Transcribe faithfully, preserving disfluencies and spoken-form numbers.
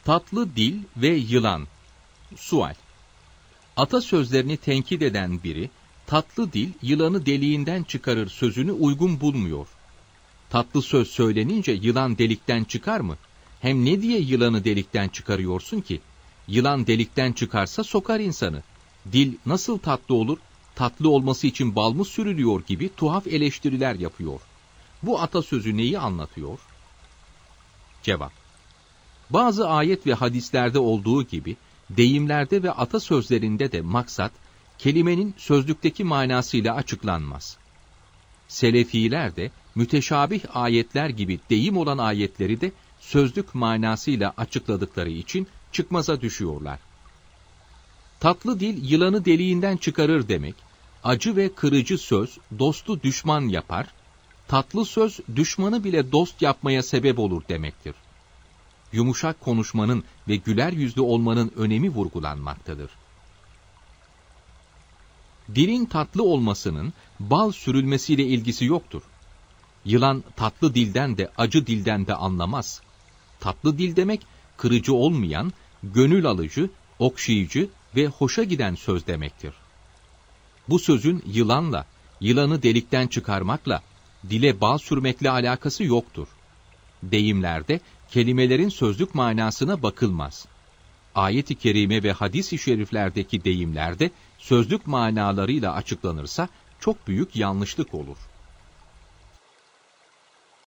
Tatlı dil ve yılan. Sual. Atasözlerini tenkit eden biri, tatlı dil yılanı deliğinden çıkarır sözünü uygun bulmuyor. Tatlı söz söylenince yılan delikten çıkar mı? Hem ne diye yılanı delikten çıkarıyorsun ki? Yılan delikten çıkarsa sokar insanı. Dil nasıl tatlı olur? Tatlı olması için bal mı sürülüyor gibi tuhaf eleştiriler yapıyor. Bu atasözü neyi anlatıyor? Cevap. Bazı ayet ve hadislerde olduğu gibi, deyimlerde ve atasözlerinde de maksat, kelimenin sözlükteki manasıyla açıklanmaz. Selefiler de, müteşabih ayetler gibi deyim olan ayetleri de sözlük manasıyla açıkladıkları için çıkmaza düşüyorlar. Tatlı dil yılanı deliğinden çıkarır demek, acı ve kırıcı söz dostu düşman yapar, tatlı söz düşmanı bile dost yapmaya sebep olur demektir. Yumuşak konuşmanın ve güler yüzlü olmanın önemi vurgulanmaktadır. Dilin tatlı olmasının bal sürülmesiyle ilgisi yoktur. Yılan tatlı dilden de acı dilden de anlamaz. Tatlı dil demek, kırıcı olmayan, gönül alıcı, okşayıcı ve hoşa giden söz demektir. Bu sözün yılanla, yılanı delikten çıkarmakla, dile bal sürmekle alakası yoktur. Deyimlerde kelimelerin sözlük manasına bakılmaz. Ayet-i kerime ve hadis-i şeriflerdeki deyimlerde sözlük manalarıyla açıklanırsa çok büyük yanlışlık olur.